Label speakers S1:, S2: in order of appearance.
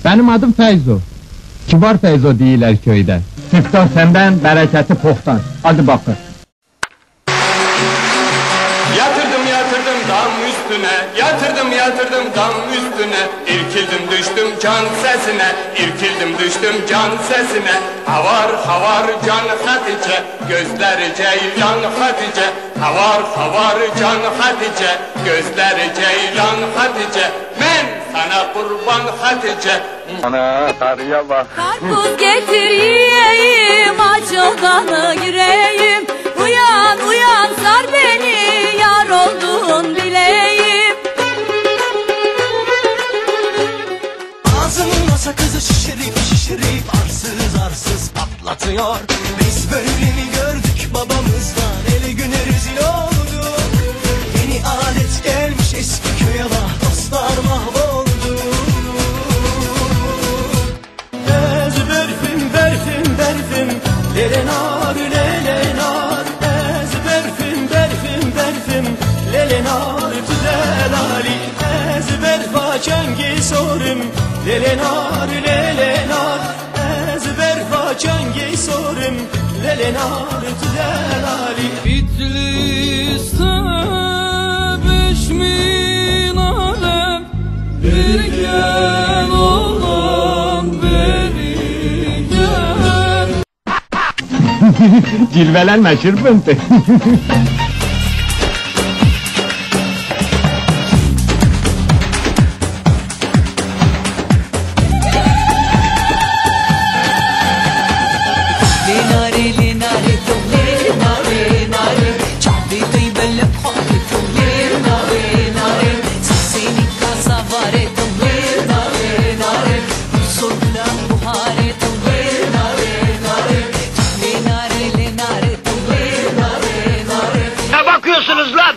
S1: Benim adım Feyzo. Kibar Feyzo değiller köyde. Siftah senden, bereketi pohtan. Hadi bakın.
S2: Yatırdım dam üstüne, yatırdım dam üstüne. İrkildim düştüm can sesine, irkildim düştüm can sesine. Havar can Hatice, gözleri ceylan Hatice. Havar can Hatice, gözleri ceylan Hatice. Men sana kurban Hatice.
S1: Ana karıya bak.
S3: Karpuz getir yiyeyim, aç odanı gireyim. Uyan sar beni, yar oldun bileyim.
S4: Ağzımın sakızı şişirip arsız patlatıyor. Biz böyle mi gördük babamızdan, eli güne rezil olduk. Yeni adet gelmiş eski köye, vah dostlar mahvoldu. Ez berfim lelenar lelenar. Ez berfim lelenar güzel Ali. Ez berfa çengi sorum lelenar lelenar. Ez berfa çengi sorum lelenar güzel Ali.
S5: Bitlis'te 5000 alem, bir gel olan beri gel.
S1: Cilvelenme şırpıntı.